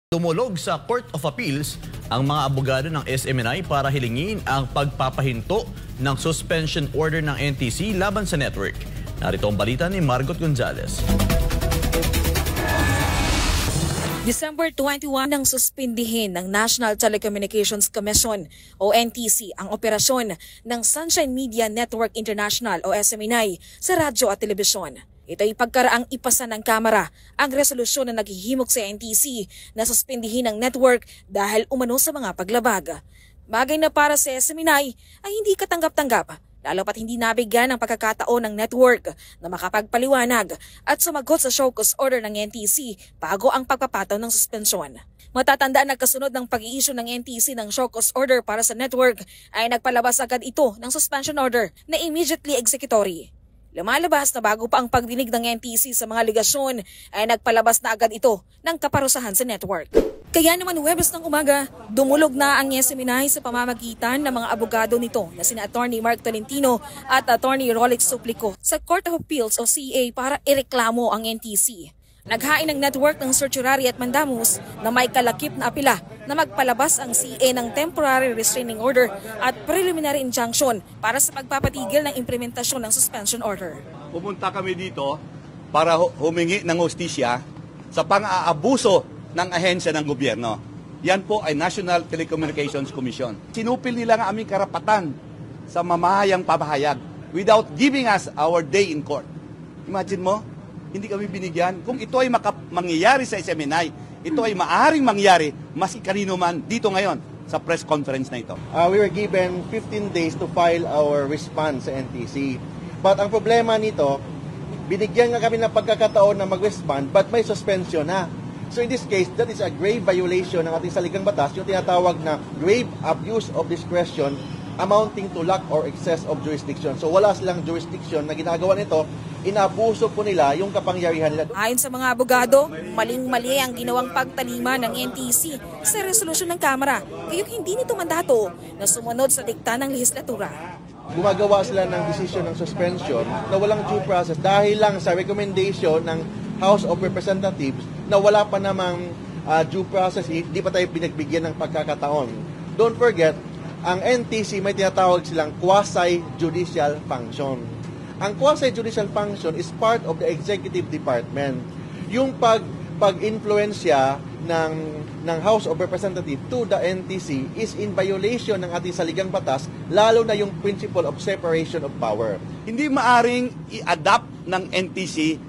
Dumulog sa Court of Appeals ang mga abogado ng SMNI para hilingin ang pagpapahinto ng suspension order ng NTC laban sa network. Narito ang balita ni Margot Gonzalez. December 21 nang suspindihin ng National Telecommunications Commission o NTC ang operasyon ng Sunshine Media Network International o SMNI sa radyo at telebisyon. Ito ay pagkaraang ipasa ng Kamara ang resolusyon na naghihimok sa NTC na suspindihin ang network dahil umano sa mga paglabag. Bagay na para sa SMNI ay hindi katanggap-tanggap, lalo pat hindi nabigyan ng pagkakataon ng network na makapagpaliwanag at sumagot sa show cause order ng NTC bago ang pagpapataw ng suspensyon. Matatandaan na kasunod ng pag-i-issue ng NTC ng show cause order para sa network ay nagpalabas agad ito ng suspension order na immediately executory. Lumalabas na bago pa ang pagdinig ng NTC sa mga ligasyon ay nagpalabas na agad ito ng kaparusahan sa network. Kaya naman Huwebes ng umaga, dumulog na ang SMNI sa pamamagitan ng mga abogado nito na sina Attorney Mark Tolentino at Attorney Rolex Suplico sa Court of Appeals o CA para ireklamo ang NTC. Naghain ng network ng certiorari at mandamus na may kalakip na apela na magpalabas ang CA ng temporary restraining order at preliminary injunction para sa pagpapatigil ng implementasyon ng suspension order. Pumunta kami dito para humingi ng hustisya sa pang-aabuso ng ahensya ng gobyerno. Yan po ay National Telecommunications Commission. Sinupil nila ang aming karapatan sa mamahayang pamahayag without giving us our day in court. Imagine mo, hindi kami binigyan. Kung ito ay mangyayari sa SMNI, ito ay maaaring mangyari maski kanino man dito ngayon sa press conference na ito. We were given 15 days to file our response sa NTC. But ang problema nito, binigyan nga kami ng pagkakataon na mag-respond but may suspension na. So in this case, that is a grave violation ng ating saligang batas, yung tinatawag na grave abuse of discretion amounting to lack or excess of jurisdiction. So wala silang jurisdiction na ginagawa nito, inaabuso po nila yung kapangyarihan nila. Ayon sa mga abogado, maling-mali ang ginawang pagtalima ng NTC sa resolusyon ng Kamara, kayong hindi nito mandato na sumunod sa dikta ng lehislatura. Gumagawa sila ng desisyon ng suspension na walang due process dahil lang sa recommendation ng House of Representatives na wala pa namang due process, hindi pa tayo pinagbigyan ng pagkakataon. Don't forget, ang NTC may tinatawag silang quasi-judicial function. Ang quasi-judicial function is part of the executive department. Yung pag-influensya ng House of Representatives to the NTC is in violation ng ating saligang batas, lalo na yung principle of separation of power. Hindi maaring i-adapt ng NTC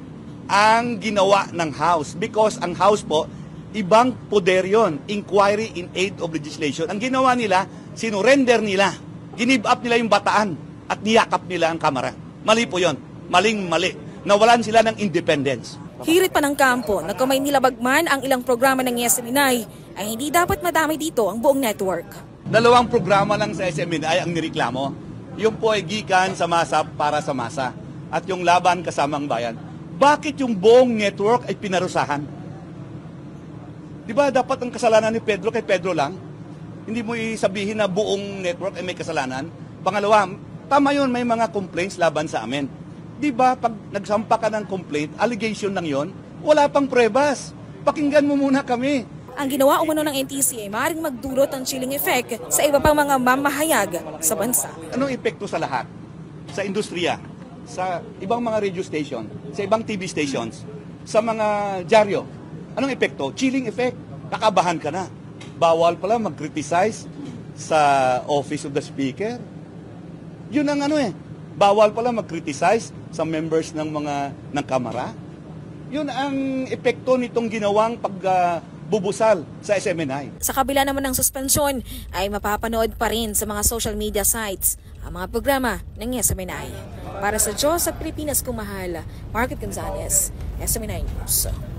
ang ginawa ng House because ang House po, ibang poder yun, inquiry in aid of legislation. Ang ginawa nila, sinurrender nila, ginib up nila yung bataan at niyakap nila ang Kamara. Mali po yun. Maling-mali. Nawalan sila ng independence. Hirit pa ng kampo na kung may nilabagman ang ilang programa ng SMNI ay hindi dapat madamay dito ang buong network. 2 programa lang sa SMNI ang nireklamo. Yung po ay gikan sa masa para sa masa at yung laban kasamang bayan. Bakit yung buong network ay pinarusahan? Di ba dapat ang kasalanan ni Pedro kay Pedro lang? Hindi mo isabihin na buong network ay may kasalanan. Pangalawa, tama yun, may mga complaints laban sa amin. Di ba pag nagsampa ka ng complaint, allegation lang yun, wala pang pruebas. Pakinggan mo muna kami. Ang ginawa umano ng NTC ay maaaring magdulot ng chilling effect sa iba pang mga mamahayag sa bansa. Anong epekto sa lahat? Sa industriya, sa ibang mga radio station, sa ibang TV stations, sa mga dyaryo. Anong epekto? Chilling effect. Kakabahan ka na. Bawal pala mag-criticize sa office of the speaker. Yun ang bawal pala mag-criticize sa members ng Kamara. Yun ang epekto nitong ginawang pagbubusal sa SMNI. Sa kabila naman ng suspensyon ay mapapanood pa rin sa mga social media sites ang mga programa ng SMNI. Para sa Diyos at Pilipinas kung mahal, Margot Gonzalez, SMNI News.